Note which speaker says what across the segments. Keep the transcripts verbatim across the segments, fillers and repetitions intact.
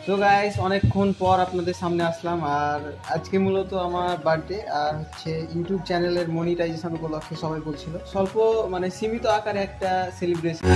Speaker 1: তো গাইস অনেকক্ষণ পর আপনাদের সামনে আসলাম, আর আজকে মূলত আমার বার্থডে, আর হচ্ছে ইউটিউব চ্যানেলের মনিটাইজেশন উপলক্ষে সবাই বলছিল স্বল্প মানে সীমিত আকারে একটা celebration.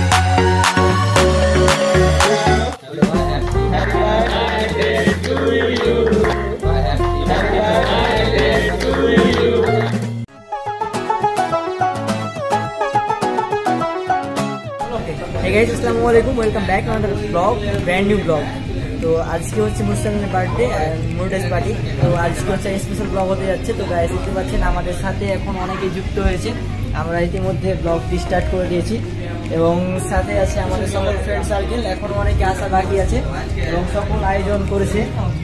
Speaker 2: Hey guys, assalamu alaikum. Welcome back to another vlog, brand new vlog. তো আজকে হচ্ছে মুসলিমের বার্থডে আর মুরটাইজ পার্টি। তো আজকে হচ্ছে স্পেশাল ব্লগ হতে যাচ্ছে। তো গাইস দেখতে পাচ্ছেন আমাদের সাথে এখন অনেকে যুক্ত হয়েছে। আমরা ইতিমধ্যে ব্লগটি স্টার্ট করে দিয়েছি এবং সাথে আছে আমাদের সকল ফ্রেন্ড সার্কেল। এখন অনেকে আসা বাকি আছে এবং সকল আয়োজন করেছে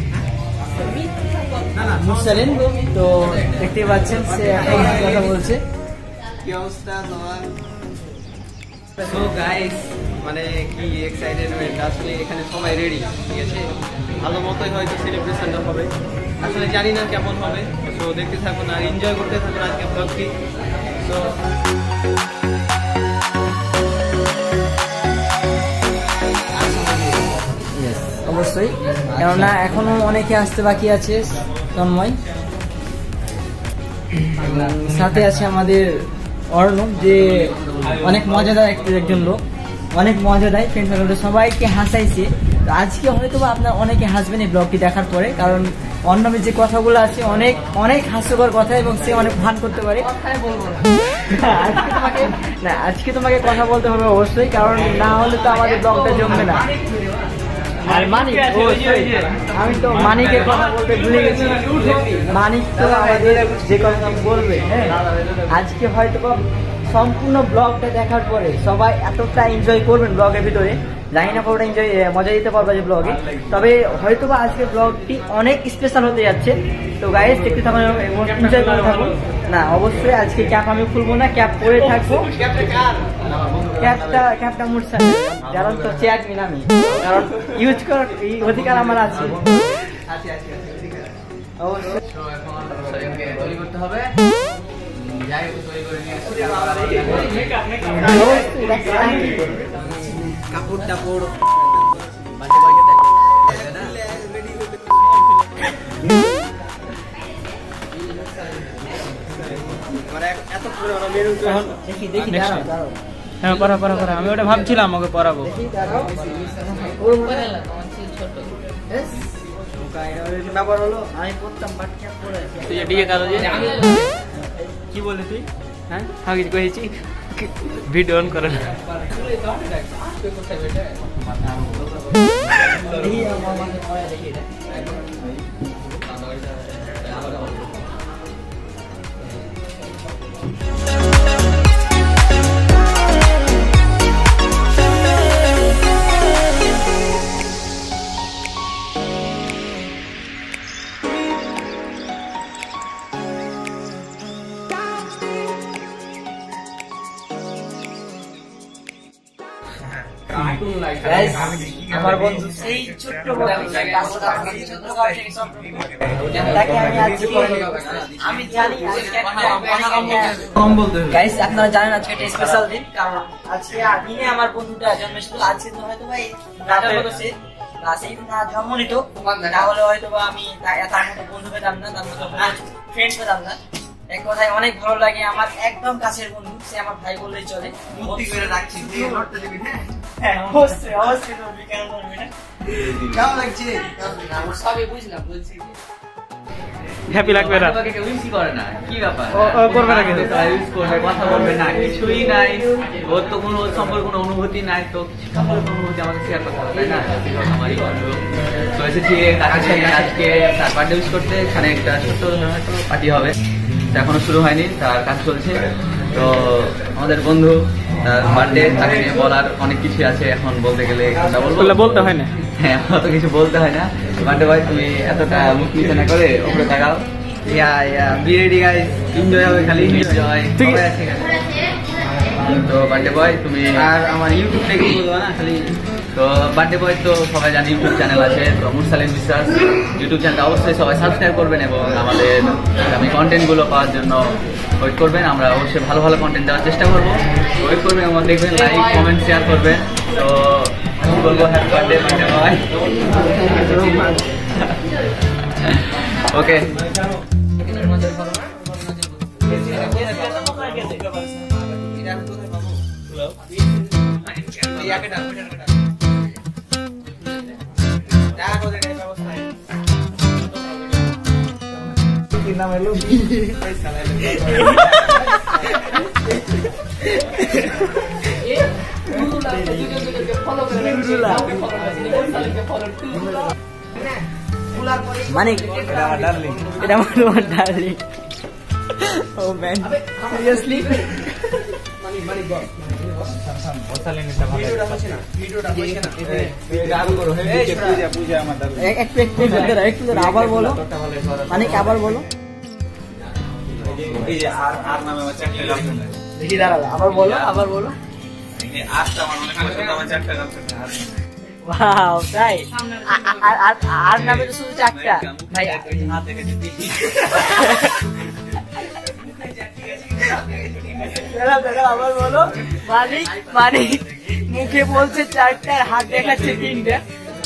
Speaker 2: মুসলিম। তো দেখতে পাচ্ছেন সে এখন কথা বলছে।
Speaker 1: কি অবস্থা তোমার? সো গাইস মানে কি এক্সাইটেডমেন্ট, আসলে এখানে সবাই রেডি, ঠিক আছে, ভালো মতোই হয়তো সেলিব্রেশনটা হবে। আসলে জানি না কেমন হবে, সো দেখতে থাকুন আর এনজয় করতে থাকুন আজকে ব্লগটি। সো
Speaker 2: অবশ্যই, কেননা এখনো অনেকে আসতে বাকি আছে। তন্ময় সাথে আছে আমাদের অর্ণব, যে অনেক মজাদার একজন লোক, অনেক মজা দেয়, ফ্রেন্ড সার্কেল সবাইকে হাসাইছে। আজকে হয়তো বা আপনার অনেকে হাসবেন এই ব্লগটি দেখার পরে, কারণ অর্ণবের যে কথাগুলো আছে অনেক অনেক হাস্যকর কথা এবং সে অনেক ভান করতে পারে। আজকে তোমাকে না আজকে তোমাকে কথা বলতে হবে অবশ্যই, কারণ না হলে তো আমাদের ব্লগটা জমবে না। আর মানিক, আমি তো মানিকের কথা বলতে ভুলে গেছি। মানিক তো আমাদের যে কথা বলবে, হ্যাঁ আজকে হয়তো সম্পূর্ণ ব্লগটা দেখার পরে সবাই এতটা এনজয় করবেন ব্লগের ভিতরে, জানি না কতটা এনজয় মজা দিতে পারবে যে ব্লগে, তবে হয়তো বা আজকে ব্লগটি অনেক স্পেশাল হতে যাচ্ছে। তো গাইস দেখতে থাকুন, এনজয় করে থাকুন। না অবশ্যই আজকে ক্যাপ আমি খুলবো না, ক্যাপ পরে থাকবো। ক্যাপটা ক্যাপটা মুরসা কারণ তো চেয়ার কিনা আমি, কারণ ইউজ করার এই অধিকার আমার আছে। অবশ্যই করতে হবে। কাপড় টাপড়
Speaker 3: হ্যাঁ পড়া পড়া পড়া আমি ওটা ভাবছিলাম ওকে পড়াবো।
Speaker 2: ব্যাপার হলো আমি পড়তাম বাট ক্যাপ পরে
Speaker 3: কি বলে তুই? হ্যাঁ আমি কিছু কয়েছি, ভিডিও অন করে না।
Speaker 2: আমার বন্ধু সেই ছোট্ট আমি জানি গাইস, আপনারা জানেন আজকে একটা স্পেশাল দিন, কারণ আজকে দিনে আমার বন্ধুটা জন্মেছিল। আজকে তো হয়তো ভাই রাজা বলেছে সেই না জন্ম নিত, তাহলে হয়তো বা আমি তার মতো বন্ধু পেতাম না, তার মতো ফ্রেন্ড পেতাম না। এক কথায় অনেক ভালো লাগে, আমার একদম কাছের বন্ধু, সে আমার ভাই বললেই চলে। হ্যাঁ অবশ্যই অবশ্যই কেন করবি না। কেমন লাগছে? সবই বুঝলাম, বলছি
Speaker 3: হ্যাপি লাগবে না,
Speaker 4: উইশ করে না, কি ব্যাপার
Speaker 3: ও করবে না, কিন্তু
Speaker 4: উইশ করবে, কথা বলবে না, কিছুই নাই। ওর তো কোনো সম্পর্কে কোনো অনুভূতি নাই, তো কিছু সম্পর্কে অনুভূতি আমাকে শেয়ার করতে হবে, তাই না? আমারই বন্ধু তো এসেছি তাকে সাথে আজকে তার বার্থডে উইশ করতে। এখানে একটা ছোট্ট পার্টি হবে, এখনো শুরু হয়নি, তার কাজ চলছে। তো আমাদের বন্ধু তার বার্থডে, তাকে নিয়ে বলার অনেক কিছু আছে, এখন বলতে গেলে
Speaker 3: বলতে হয় না।
Speaker 4: হ্যাঁ অত কিছু বলতে হয় না। বার্থডে ভাই তুমি এতটা মুখ নিচে না করে ওপরে তাকাও।
Speaker 1: Yeah yeah be ready guys, enjoy হবে, খালি
Speaker 4: এনজয়। তো বার্থডে বয় তুমি
Speaker 1: আর আমার ইউটিউব থেকে বলবো না খালি।
Speaker 4: তো বার্থডে বয় তো সবাই জানি ইউটিউব চ্যানেল আছে, তো মুরসালিম বিশ্বাস ইউটিউব চ্যানেলটা অবশ্যই সবাই সাবস্ক্রাইব করবেন এবং আমাদের আগামী কন্টেন্টগুলো পাওয়ার জন্য ওয়েট করবেন। আমরা অবশ্যই ভালো ভালো কন্টেন্ট দেওয়ার চেষ্টা করবো, ওয়েট করবেন এবং দেখবেন, লাইক কমেন্ট শেয়ার করবেন। তো বলবো হ্যাপি বার্থডে মান্না ভাই। ওকে
Speaker 2: মানে এটা আমার ডার্লিং। ও ম্যান সিরিয়াসলি আবার বলো মানে আবার বলো দেখি দাঁড়ালো আবার বলো আবার বলো ওয়াও তাই আর নামে তো শুধু চারটা ভাই আবার বলো মালিক মালিক মুখে বলছে চারটা হাত দেখাচ্ছে তিনটা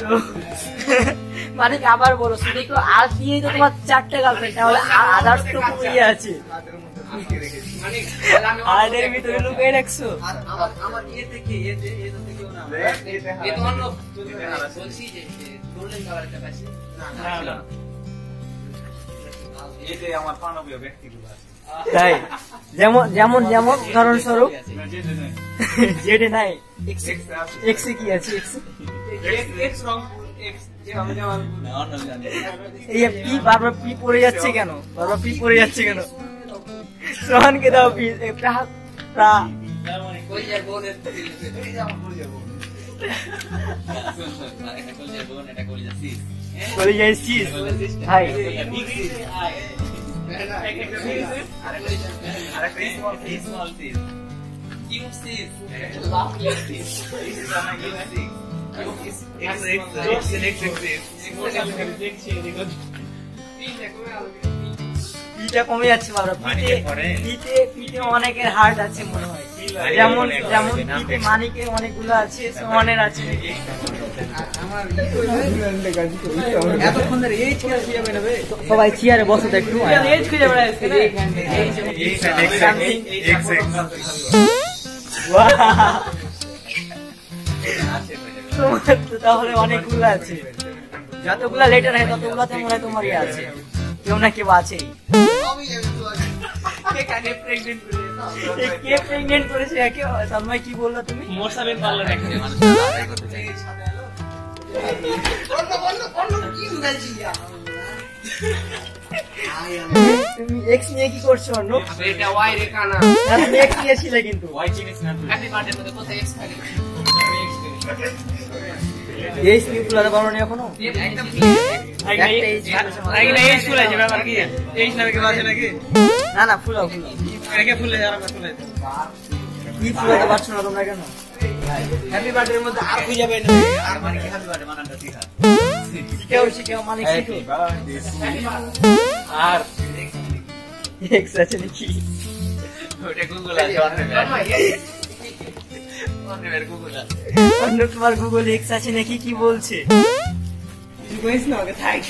Speaker 2: মালিক আবার বলো শুধু একটু আর দিয়ে তো তোমার চারটা গার্লফ্রেন্ড তাহলে আদার্স তো খুবই আছে আর এর ভিতরে লুকিয়ে রাখছো আমার ইয়ে থেকে ইয়ে থেকে না এই তোমার লোক বলছি যে গোল্ডেন কালারটা পাচ্ছি না না এই যে আমার পানবীয় ব্যক্তিগুলো আছে তাই যেমন যেমন যেমন উদাহরণস্বরূপ জেডে নাই এক্স কি আছে এক্স এক্স রং এক্স এই পি বারবার পি পড়ে যাচ্ছে কেন বারবার পি পড়ে যাচ্ছে কেন সোহানকে দাও পি প্রা প্রা কই যার বোন এত দিল যাও কই যাব এটা কই যার বোন এটা কই যাচ্ছিস কই যাচ্ছিস হাই পিঠা কমে যাচ্ছে বাবা পিঠে পিঠে পিঠে অনেকের হার্ট আছে মনে হয় যেমন যেমন পিঠে মানিকের অনেকগুলো আছে সোহানের আছে সবাই চেয়ারে বসে একটু তাহলে অনেকগুলো আছে যতগুলা লেটার হয় ততগুলাতে মনে হয় তোমারই আছে কেউ না কেউ আছেই কে প্রেগনেন্ট করেছে একে তন্ময় কি বললো তুমি মোরসাবেন পারলো না তুমি এক্স নিয়ে কি করছো অন্য এটা ওয়াই রে কানা তুমি এক্স নিয়েছিলে কিন্তু ওয়াই চিনিস না তুই হ্যাপি বার্থডে তোদের কোথায় এক্স থাকে এই স্লিপগুলো আর বলনি এখনো একদম আগে এই ফুল আছে ব্যাপার কি এই নামে কি আছে নাকি না না ফুল ফুল আগে ফুল আর আমরা ফুল কি ফুল তো বাচ্চা না তোমরা কেন হ্যাপি বার্থডে এর মধ্যে আর খুঁজে যাবে না আর মানে কি হ্যাপি বার্থডে মানাটা শিখা শিখাও শিখাও মানে শিখো আর এক্স আছে নাকি ওটা গুগল আছে অন্য গুগল আছে অন্য তোমার গুগল এক্স আছে নাকি কি বলছে তুই কইস না ওকে থাক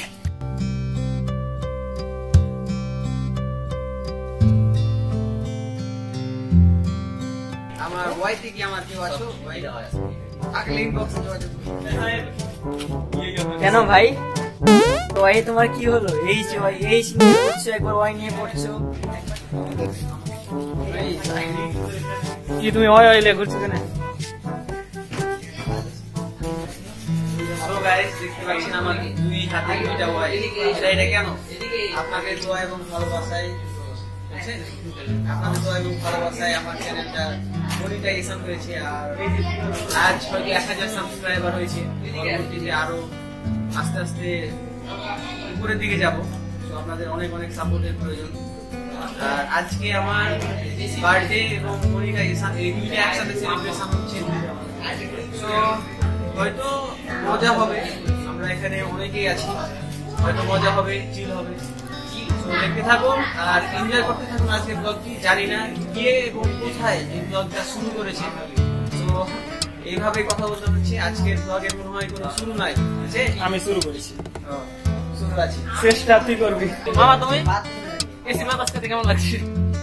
Speaker 2: আমার ওয়াইতে কি আমার কেউ আছো ভাই আগে লিংক বক্সে যোগাযোগ কেন ভাই তো ভাই তোমার কি হলো এই যে ভাই এই নিয়ে পড়ছো একবার ওয়াই নিয়ে পড়ছো কি তুমি ওই ওই লে ঘুরছো কেন হ্যালো গাইস দেখতে পাচ্ছেন আমার দুই হাতে দুইটা ওয়াই এটা এটা কেন আপনাদের দোয়া এবং ভালোবাসায় বুঝছেন আপনাদের দোয়া এবং ভালোবাসায় আমার চ্যানেলটা মনিটাইজেশন হয়েছে আর আজ হয়তো এক হাজার সাবস্ক্রাইবার হয়েছে পরবর্তীতে আরো আস্তে আস্তে উপরের দিকে যাব তো আপনাদের অনেক অনেক সাপোর্টের প্রয়োজন আর আজকে আমার বার্থডে এবং মনিটাইজেশন এই দুইটা একসাথে সেলিব্রেশন হচ্ছে তো হয়তো মজা হবে আমরা এখানে অনেকেই আছি হয়তো মজা হবে চিল হবে তো দেখতে থাকুন আর এনজয় করতে থাকুন আজকের ব্লগটি জানি না কে এবং কোথায় এই ব্লগটা শুরু করেছে তো
Speaker 1: এইভাবে কথা বলতে হচ্ছে। আজকের ব্লগের মনে হয় কোনো শুরু নাই, যে
Speaker 3: আমি শুরু করেছি।
Speaker 1: শুরু আছে,
Speaker 3: চেষ্টা তুই করবি। মামা তুমি এসি বাতাস খেতে কেমন লাগছে?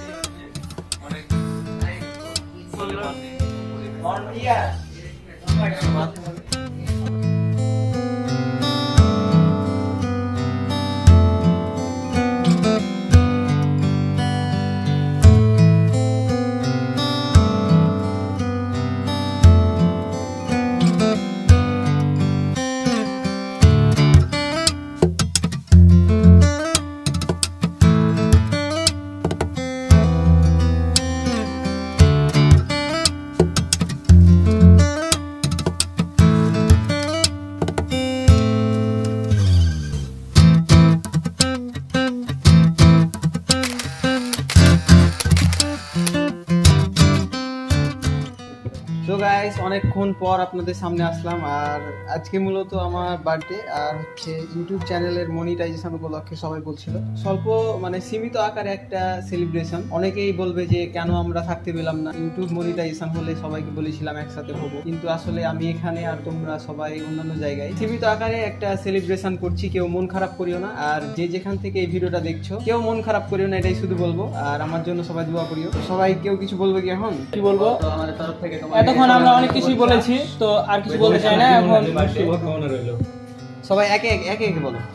Speaker 1: তো গাইস, অনেকক্ষণ পর আপনাদের সামনে আসলাম। আর আজকে মূলত আমার বার্থডে, আর হচ্ছে ইউটিউব চ্যানেলের মনিটাইজেশন উপলক্ষে সবাই বলছিল স্বল্প মানে সীমিত আকারে একটা সেলিব্রেশন। অনেকেই বলবে যে কেন আমরা থাকতে পেলাম না, ইউটিউব মনিটাইজেশন হলে সবাইকে বলেছিলাম একসাথে হবো, কিন্তু আসলে আমি এখানে আর তোমরা সবাই অন্যান্য জায়গায় সীমিত আকারে একটা সেলিব্রেশন করছি। কেউ মন খারাপ করিও না, আর যে যেখান থেকে এই ভিডিওটা দেখছো কেউ মন খারাপ করিও না, এটাই শুধু বলবো। আর আমার জন্য সবাই দোয়া করিও। সবাই কেউ কিছু বলবে কি এখন?
Speaker 3: কি বলবো?
Speaker 1: তো আমাদের তরফ থেকে
Speaker 3: এতক্ষণ আমরা অনেক কিছুই বলেছি, তো আর কিছু বলতে চাই না। এখন
Speaker 1: সবাই একে একে একে একে বলো।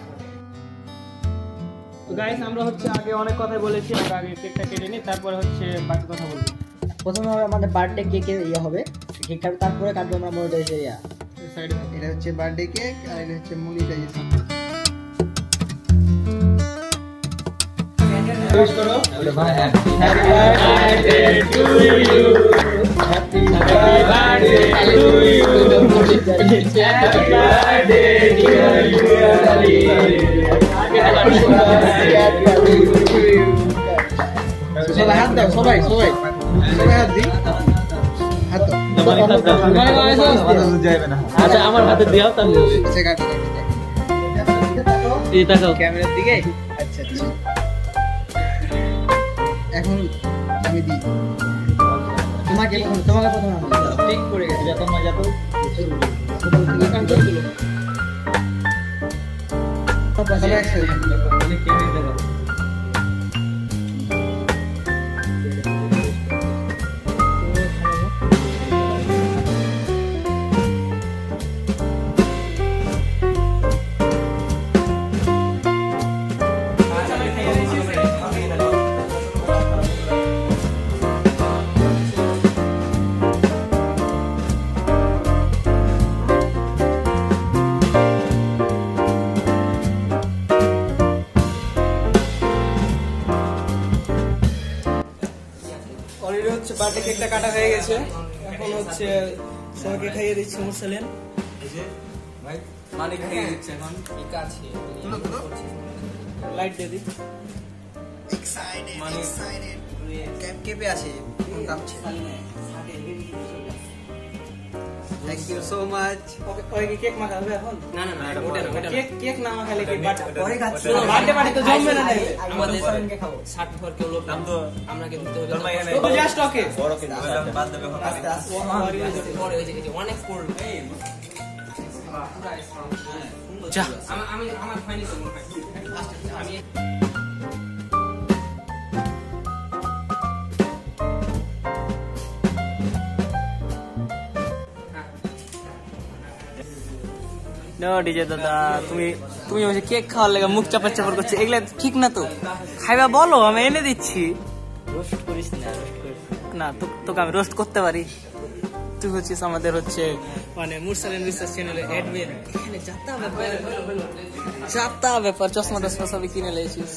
Speaker 3: তো গাইস, আমরা হচ্ছে আগে অনেক কথাই বলেছি, আমরা আগে কেকটা কেটে নিই, তারপরে হচ্ছে বাকি কথা বলবো।
Speaker 2: প্রথমে আমাদের বার্থডে কেকের ইয়ে হবে, কেক কাটবো, তারপরে কাটবো আমরা মনিটাইজের ইয়া।
Speaker 1: এটা হচ্ছে বার্থডে কেক, আর এটা হচ্ছে মনিটাইজেশন। উইশ করো। Happy birthday to you, happy birthday to you, happy birthday dear ইউরালি, হ্যাপি বার্থডে টু ইউ। সবাই হাত দাও, সবাই সবাই সবাই হাত দিই, হাত দাও।
Speaker 3: আচ্ছা, আমার হাতে দিও তাহলে। এই তাকাও
Speaker 1: ক্যামেরার দিকে। আচ্ছা আচ্ছা, এখন আমি দিই তোমাকে।
Speaker 2: তোমাকে প্রথমে আমি
Speaker 1: ঠিক করে গেছে, যত মজা তো
Speaker 3: হচ্ছে বার্থডে কেকটা কাটা হয়ে গেছে। এখন হচ্ছে সবাইকে খাইয়ে দিচ্ছি মুরসালিন।
Speaker 1: মানে খাইয়ে দিচ্ছে এখন।
Speaker 3: ঠিক আছে, লাইট দিয়ে দিই।
Speaker 1: মানে ক্যাপ কেঁপে আছে, কাঁপছে। Thank you so much.
Speaker 3: ওই কি কেক মাখাবে এখন?
Speaker 1: না না না, ওটা ওটা
Speaker 3: কেক কেক না মাখালে কেক
Speaker 2: পরে খাচ্ছি।
Speaker 3: বার্থডে পার্টি তো জমবে না।
Speaker 2: আমাদের সবাইকে খাবো।
Speaker 3: ষাট ঘর কেউ লোক নাম তো আমরা কিন্তু
Speaker 1: তো
Speaker 3: জাস্ট ওকে
Speaker 1: বড় কিন্তু বাদ দেবে এখন।
Speaker 2: আস্তে আস্তে
Speaker 3: পরে হয়ে গেছে অনেক কোল্ড। যা আমি আমি আমার ফাইনাল করব আমি। ডিজে দাদা, তুমি তুমি হচ্ছে কেক খাওয়ার লেগে মুখ চাপড় চাপড় করছে, এগুলা ঠিক না। তো খাইবা বলো, আমি এনে দিচ্ছি।
Speaker 2: রোস্ট করিস না, রোস্ট করিস
Speaker 3: না, তোকে আমি রোস্ট করতে পারি। তুই হচ্ছিস আমাদের হচ্ছে মানে মুরসালিন রিসার্চ চ্যানেলে অ্যাডমিন। এখানে যাত্রা ব্যাপার যাত্রা ব্যাপার চশমা টশমা সবই কিনে লেছিস।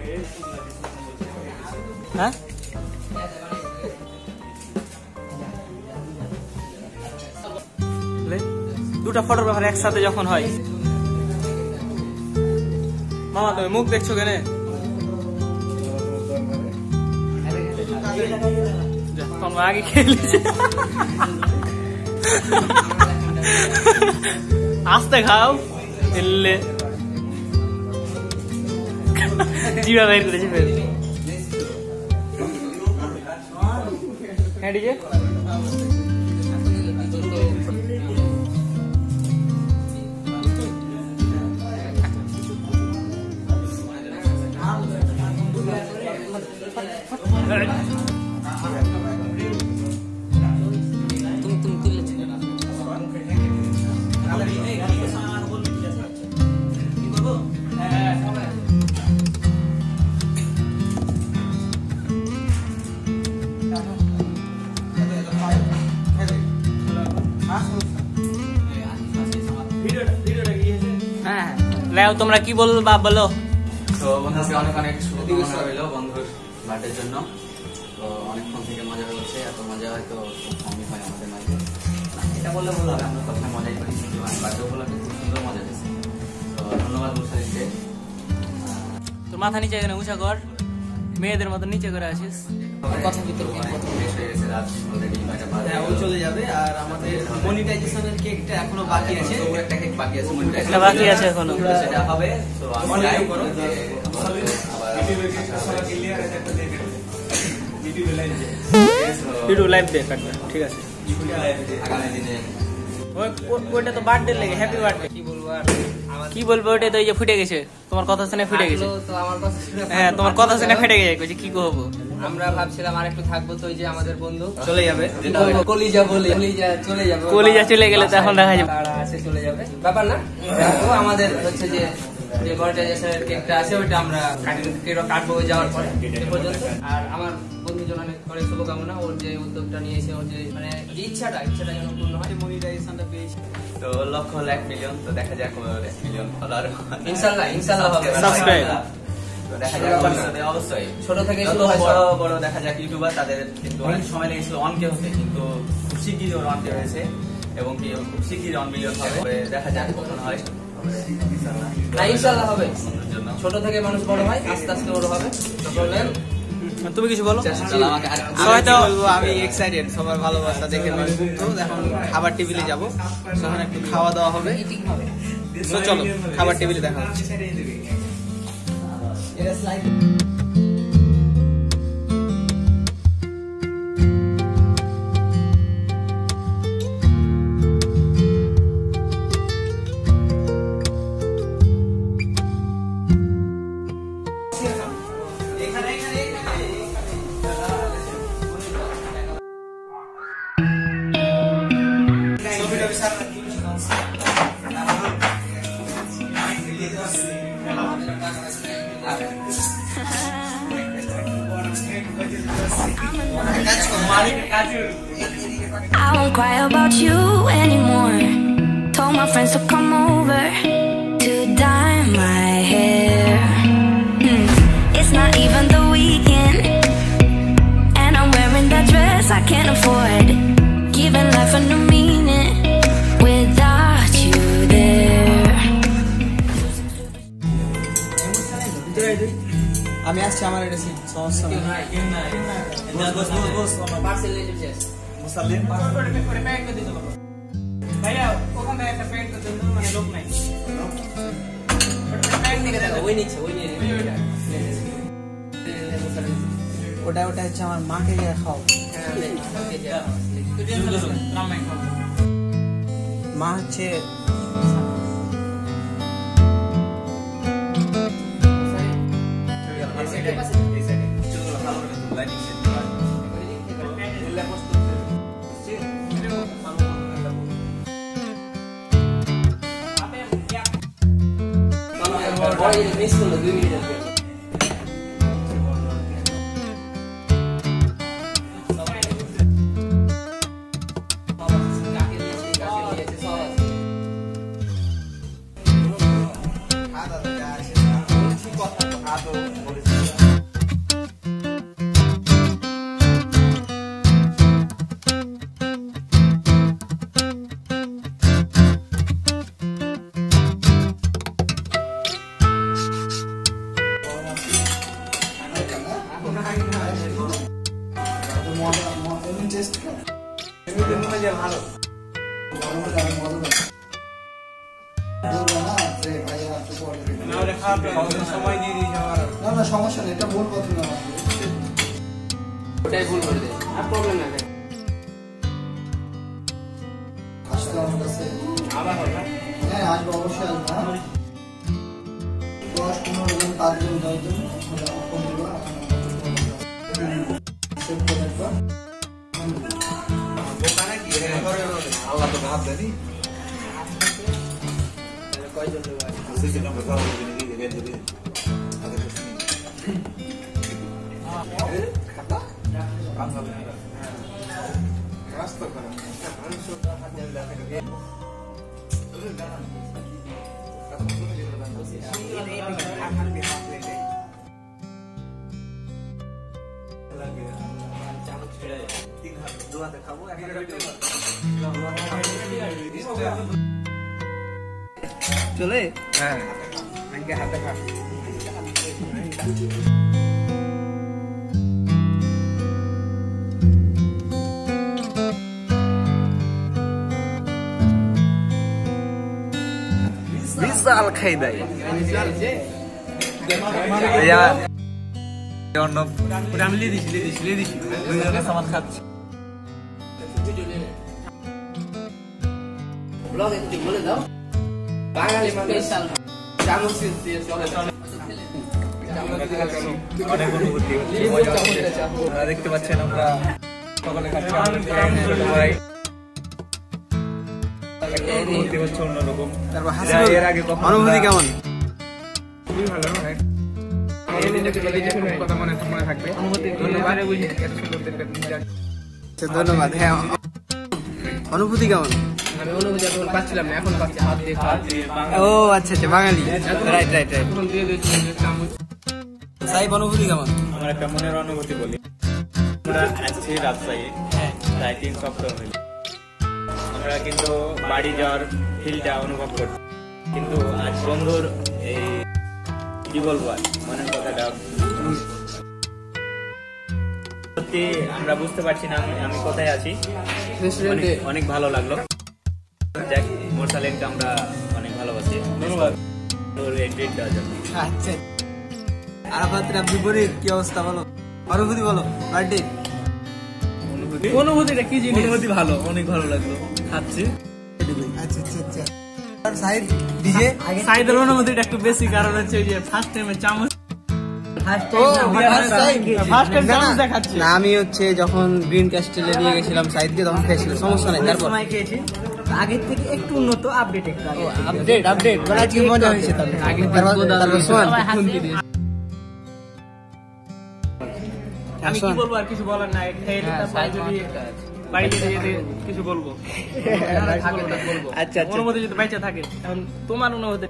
Speaker 3: হ্যাঁ, দুটা ফটোর ব্যাপার একসাথে যখন হয়। মামা তুমি মুখ দেখছো কেন? আগে খেয়েছে, আস্তে খাও, এলে জিভা বের করেছে ফের। হ্যাঁ ডিজে নাও তোমরা কি বলবা বলো।
Speaker 4: তো বন্ধুকে অনেক অনেক শুভকামনা রইল বন্ধুর বার্থডের জন্য। তো অনেকক্ষণ থেকে মজা হচ্ছে, এত মজা হয়তো খুব কমই হয় আমাদের মাঝে। এটা বললে ভুল হবে, আমরা সবসময় মজাই করি, কিন্তু বার্থডে উপলক্ষে খুব সুন্দর মজা হয়েছে। তো ধন্যবাদ মুসারিফকে।
Speaker 3: তোর মাথা নিচে এখানে উঁচা কর, মেয়েদের মতো নিচে করে আসিস। কথা ভিতরে
Speaker 1: চলে যাবে। আর আমাদের মনিটাইজেশনের কেকটা এখনো বাকি আছে,
Speaker 4: একটা কেক বাকি আছে,
Speaker 3: একটা বাকি আছে এখনো,
Speaker 4: সেটা হবে। তো আমি লাইভ করব যে
Speaker 3: ভিডিও লাইভ দে কাটবে, ঠিক আছে।
Speaker 4: আগামী দিনে
Speaker 3: ওইটা তো বার্থডে লেগে, হ্যাপি বার্থডে।
Speaker 1: কি বলবো আর
Speaker 3: কি বলবো, ওইটা তো এই যে ফুটে গেছে, তোমার কথা শুনে ফুটে গেছে।
Speaker 1: তো আমার কথা শুনে
Speaker 3: হ্যাঁ তোমার কথা শুনে ফেটে গেছে, কইছি কি করবো।
Speaker 1: আমরা ভাবছিলাম আর একটু থাকবো, তো ওই যে আমাদের বন্ধু চলে যাবে, কলিজা বলে কলিজা চলে যাবে,
Speaker 3: কলিজা চলে গেলে তো এখন দেখা যাবে,
Speaker 1: তারা আছে চলে যাবে, ব্যাপার না। তো আমাদের হচ্ছে যে যে মনিটাইজেশনের কেকটা আছে ওইটা আমরা কাটবো কাটবো যাওয়ার পরে এ পর্যন্ত। আর আমার বন্ধুজন অনেক অনেক শুভকামনা, ওর যে উদ্যোগটা নিয়েছে, ওর যে মানে যে ইচ্ছাটা ইচ্ছাটা যেন পূর্ণ হয়, মনিটাইজেশনটা পেয়েছে।
Speaker 4: তো লক্ষ্য হলো এক মিলিয়ন, তো দেখা যাক এক মিলিয়ন ফলোয়ার
Speaker 1: ইনশাআল্লাহ ইনশাআল্লাহ হবে
Speaker 3: সাবস্ক্রাইব।
Speaker 4: তো দেখা যাক অবশ্যই
Speaker 1: ছোট থেকে
Speaker 4: যত
Speaker 1: শুরু হয়
Speaker 4: বড় বড় দেখা যাক ইউটিউবার, তাদের কিন্তু অনেক সময় লেগেছিল অনকে হতে, কিন্তু খুব শিগগিরই ওর অনকে হয়েছে এবং কি খুব শিগগিরই অন মিলিয়ন হবে। দেখা যাক কখন হয়,
Speaker 1: না ইনশাআল্লাহ হবে।
Speaker 4: বন্ধুর জন্য
Speaker 1: ছোট থেকে মানুষ বড় হয়, আস্তে আস্তে বড় হবে। তো বলেন
Speaker 3: তুমি কিছু বলো।
Speaker 4: আমাকে আর
Speaker 1: সবাই তো বলবো আমি এক্সাইটেড, সবার ভালোবাসা দেখে আমি মুগ্ধ। এখন খাবার টেবিলে যাবো, সেখানে একটু খাওয়া দাওয়া হবে। তো চলো খাবার টেবিলে দেখা হচ্ছে।
Speaker 5: I won't cry about you anymore. Told my friends to come over to dye my hair. Hmm. It's not even the weekend, and I'm wearing that dress I can't afford. Giving life a new meaning without you there.
Speaker 2: আমি আসছি, আমার এটা সমস্যা নেই।
Speaker 3: ভাইয়া ওখান থেকে একটা প্যান্ট করতে মানে লোক নাই,
Speaker 1: ওই নিচ্ছে ওই নিয়ে
Speaker 2: ওটা ওটা হচ্ছে আমার মাকে গিয়ে খাও। মা হচ্ছে
Speaker 1: মিস করলো দুই মিনিট। সময় দিয়ে দিয়েছে আমার।
Speaker 2: না না সমস্যা নেই, এটা ভুল কথা না,
Speaker 1: ওটাই ভুল করে দেয়, আর প্রবলেম না।
Speaker 2: আসলে আমার কাছে
Speaker 1: আবার হবে,
Speaker 2: হ্যাঁ আসবো, অবশ্যই আসবো। হ্যাঁ দশ পনেরো জন পাঁচজন দশজন ফোন দেবো, সেভ করে রাখবো।
Speaker 1: দোকানে কি আল্লাহ তো ভাব জানি কয়জন লোক আছে। রাস্তা চলে
Speaker 4: হ্যাঁ
Speaker 1: হাতে খা
Speaker 4: বিশাল খাই দেয় আমি লিয়ে দিছি লিয়ে দিছি লিয়ে দিছি সামান খাচ্ছি অনেক অনুভূতি দেখতে পাচ্ছেন আমরা সকলে খাচ্ছি ভাই অনুভূতি হচ্ছে অন্যরকম। এর আগে
Speaker 1: অনুভূতি কেমন?
Speaker 4: খুবই ভালো কথা মনে মনে থাকবে।
Speaker 1: ধন্যবাদ। হ্যাঁ অনুভূতি কেমন?
Speaker 3: আমি অনুভূতি এখন পাচ্ছিলাম না, এখন পাচ্ছি হাত দিয়ে খাওয়া।
Speaker 1: ও আচ্ছা আচ্ছা বাঙালি রাইট রাইট রাইট। সাহেব অনুভূতি কেমন?
Speaker 6: আমার একটা মনের অনুভূতি বলি। আমরা আছি রাজশাহী প্রায় তিন সপ্তাহ হইল। আমরা কিন্তু বাড়ি যাওয়ার ফিলটা অনুভব করছি, কিন্তু আজ বন্ধুর এই কি বলবো আর মনের কথাটা সত্যি আমরা বুঝতে পারছি না আমি আমি কোথায় আছি। অনেক অনেক ভালো লাগলো। দেখ মোরসালেনকে আমরা অনেক ভালোবাসি। ধন্যবাদ তোর এই ট্রিট দেওয়ার জন্য।
Speaker 1: আচ্ছা আরাফাতের আপনি বলি কি অবস্থা বলো, অনুভূতি বলো বার্থডে
Speaker 3: অনুভূতি। অনুভূতিটা কি জিনিস?
Speaker 4: অনুভূতি ভালো, অনেক ভালো লাগলো। খাচ্ছি।
Speaker 1: আচ্ছা আচ্ছা আচ্ছা। আর সাইড ডিজে
Speaker 3: সাইদের অনুভূতিটা একটু বেশি, কারণ হচ্ছে যে ফার্স্ট টাইমে চামচ
Speaker 1: না আমি হচ্ছে যখন গ্রিন ক্যাস্টেলে নিয়ে গেছিলাম সাইডকে তখন খেয়েছিল, সমস্যা নাই। তারপর
Speaker 2: সময় খেয়েছি আগের থেকে একটু উন্নত আপডেট একটু
Speaker 1: আপডেট আপডেট মানে আজকে মজা হয়েছে। তাহলে তারপর শোন
Speaker 3: আমি কি বলবো আর কিছু বলার নাই। খেয়ে তারপরে যদি বাড়িতে যেতে কিছু বলবো
Speaker 1: আচ্ছা আচ্ছা
Speaker 3: অনুমতি যদি বাইচা থাকে এখন তোমার অনুমতি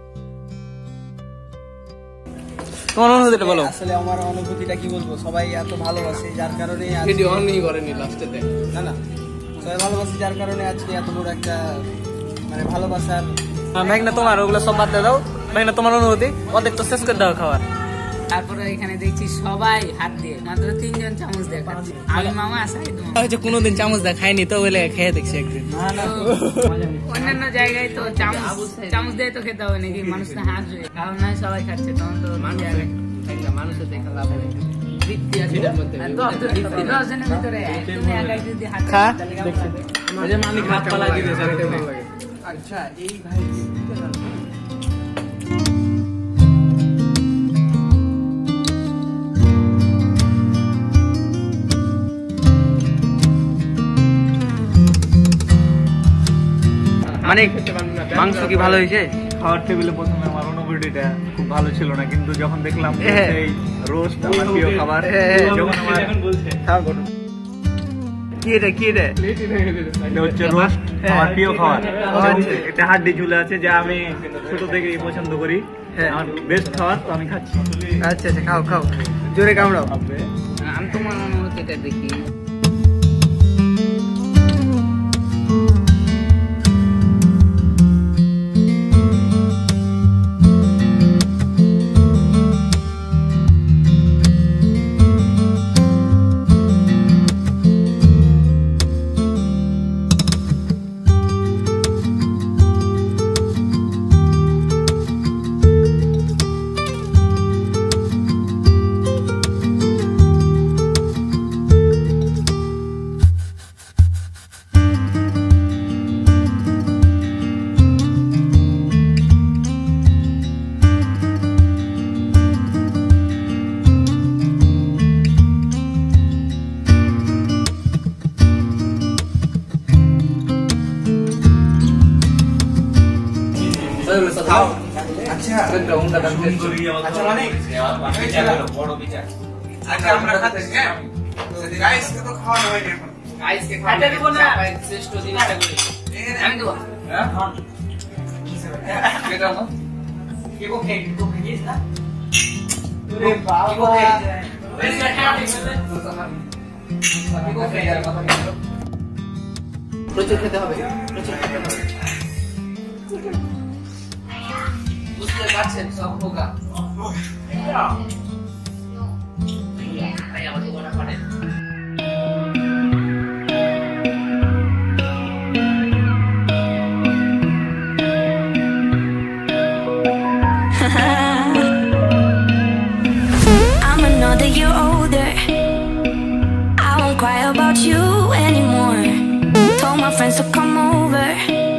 Speaker 3: তোমার অনুভূতিটা বলো।
Speaker 1: আসলে আমার অনুভূতিটা কি বলবো, সবাই এত ভালোবাসে যার কারণে
Speaker 3: ভিডিও অনই করেনি লাস্টেতে।
Speaker 1: না না সবাই ভালোবাসে যার কারণে আজকে এত বড় একটা মানে ভালোবাসার।
Speaker 3: মেঘনা তোমার ওগুলো সব বাদ দাও। মেঘনা তোমার অনুভূতি অর্ধেক তো শেষ করে দাও খাবার।
Speaker 7: তারপরে এখানে দেখছি সবাই হাত দিয়ে, মাত্র তিনজন চামচ দিয়ে খাচ্ছে। আমি মামা আসাই
Speaker 3: হচ্ছে কোনোদিন চামচ দা খাইনি তো বলে খেয়ে দেখছি একদিন।
Speaker 7: অন্যান্য জায়গায় তো চামচ চামচ দিয়ে তো খেতে হবে নাকি, মানুষ তো হাসবে। কারণ নয় সবাই খাচ্ছে তখন তো
Speaker 3: মানুষের দেখা লাভ নেই।
Speaker 7: তৃপ্তি আছে এটার মধ্যে। দশ জনের ভিতরে তুমি একাই যদি হাত
Speaker 3: খা
Speaker 7: তাহলে
Speaker 3: দেখছি ওই যে মালিক হাত পালা দিতেছে।
Speaker 1: আচ্ছা এই ভাই মানে মাংস কি ভালো হয়েছে?
Speaker 6: খাওয়ার টেবিলে প্রথমে আমার অনুভূতিটা খুব ভালো ছিল না, কিন্তু যখন দেখলাম এই রোস্ট আমার প্রিয় খাবার, যখন আমার
Speaker 1: কি এটা কি এটা
Speaker 6: এটা হচ্ছে রোস্ট আমার প্রিয় খাবার। এটা হাড্ডি ঝুলে আছে যা আমি ছোট থেকেই পছন্দ করি, আমার বেস্ট খাবার, তো আমি খাচ্ছি।
Speaker 1: আচ্ছা আচ্ছা খাও খাও জোরে কামড়াও।
Speaker 7: আমি তোমার অনুভূতিটা দেখি।
Speaker 2: কেকো খেয়ে কেকো খেয়েছিস না তোরে বাবা কেকো খেয়ে আর কথা বলো প্রচুর খেতে হবে প্রচুর খেতে হবে বুঝতে পারছেন সব হোগা ভাই আমাকে বলা পারে
Speaker 5: I'm another year older. I won't cry about you anymore. Told my friends to come over